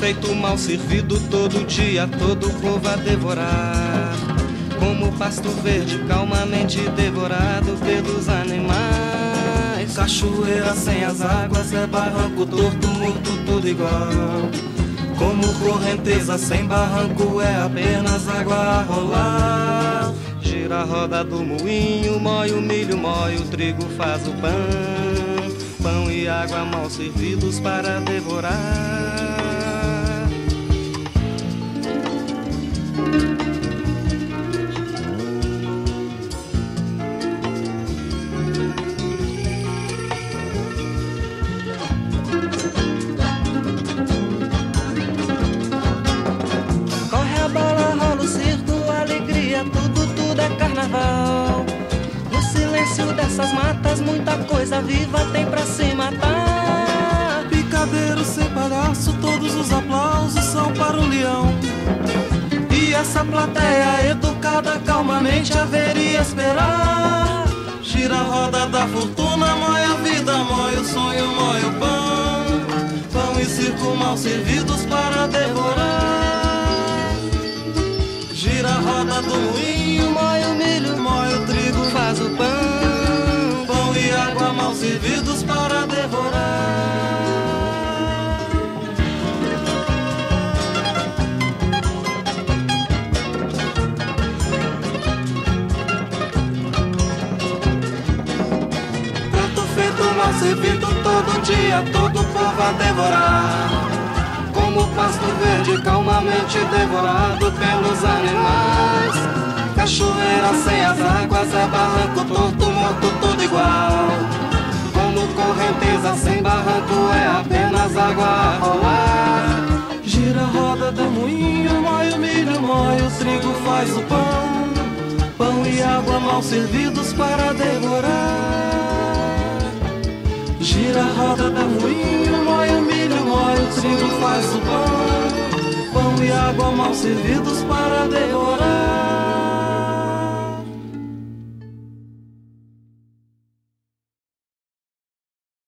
feito mal servido, todo dia todo o povo a devorar. Como pasto verde calmamente devorado pelos animais. Cachoeira sem as águas é barranco torto, morto, tudo igual. Como correnteza sem barranco é apenas água a rolar. Gira a roda do moinho, mói o milho, mói o trigo, faz o pão. Pão e água mal servidos para devorar. Corre a bola, rola o circo, alegria, tudo é carnaval. No silêncio dessas matas, muita coisa viva tem pra se matar. Picadeiro sem palhaço, todos os aplausos são para o leão. E essa plateia educada calmamente haveria esperar. Gira a roda da fortuna, mói a vida, mói o sonho, mói o pão. Pão e circo mal servidos para devorar. Gira a roda do moinho, Mói o milho, mói o trigo, faz o pão. pão e água mal servidos para devorar. Prato feito mal servido, todo dia todo o povo a devorar. Como pasto verde calmamente devorado pelos animais. Cachoeira sem as águas é barranco torto, morto, tudo igual. Como correnteza sem barranco é apenas água a rolar. Gira a roda do moinho, mói o milho, mói o trigo, faz o pão. Pão e água mal servidos para devorar. Gira a roda do moinho, mói o milho, mói o trigo, faz o pão. Pão e água mal servidos para devorar.